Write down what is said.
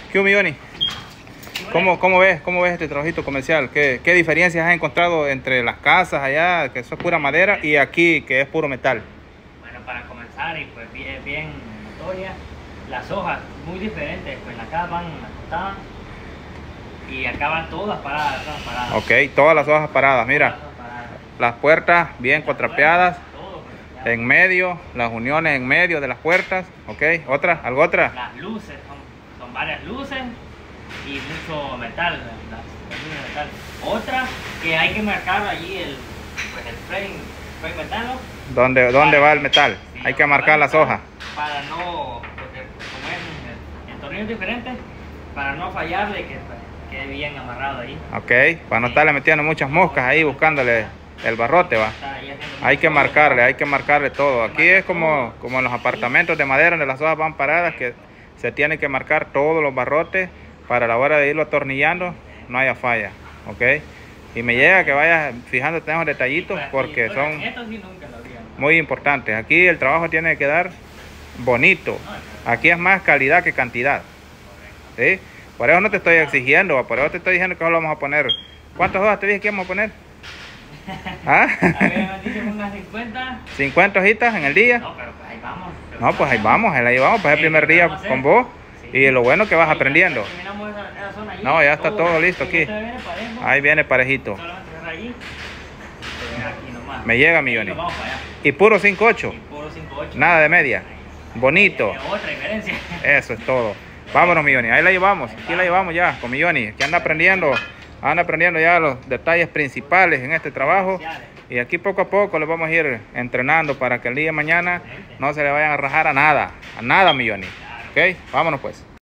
¿Qué hubo, Johnny? ¿Cómo ves este trabajito comercial? ¿Qué diferencias has encontrado entre las casas allá, que eso es pura madera, y aquí, que es puro metal? Bueno, para comenzar, y pues bien notoria, las hojas muy diferentes, pues las casas van acostadas y acá van todas paradas. Ok, todas las hojas paradas, mira. Paradas. Las puertas bien contrapeadas, Todo, en medio, las uniones en medio de las puertas, ok. ¿Algo otra? Las luces, son varias luces y mucho metal, las líneas de metal. Otra que hay que marcar allí el frame metal, ¿no? ¿Dónde va el metal? Sí, Hay que marcar las hojas. Para no, porque como es en tornillos diferentes, para no fallarle, que quede bien amarrado ahí. Ok, para no estarle metiendo muchas moscas ahí buscándole el barrote, va. Hay que marcarle todo. Aquí es como en los apartamentos de madera donde las hojas van paradas, que se tiene que marcar todos los barrotes para la hora de irlo atornillando, no haya falla, ok. Y me llega que vayas fijándote en los detallitos porque son muy importantes. Aquí el trabajo tiene que quedar bonito. Aquí es más calidad que cantidad, ¿sí? Por eso no te estoy exigiendo, por eso te estoy diciendo que solo vamos a poner. ¿Cuántas hojas te dije que íbamos a poner? ¿Ah? A ver, me dice unas 50. 50 hojitas en el día. No, pero pues ahí vamos. No, pues ahí vamos, pues el primer día con vos. Y lo bueno que vas aprendiendo. Terminamos esa zona allí. No, ya está todo listo aquí. Ahí viene parejito. Solamente cerrar allí. Aquí nomás. Me llega, mi Johnny. Vamos para allá. Y puro 5.8. Y puro 5.8. Nada de media. Bonito. Otra diferencia. Eso es todo. Vámonos, mi Johnny. Ahí la llevamos. Aquí la llevamos ya con mi Johnny, que anda aprendiendo ya los detalles principales en este trabajo. Y aquí poco a poco les vamos a ir entrenando para que el día de mañana no se le vayan a rajar a nada, mi Johnny. Ok, vámonos pues.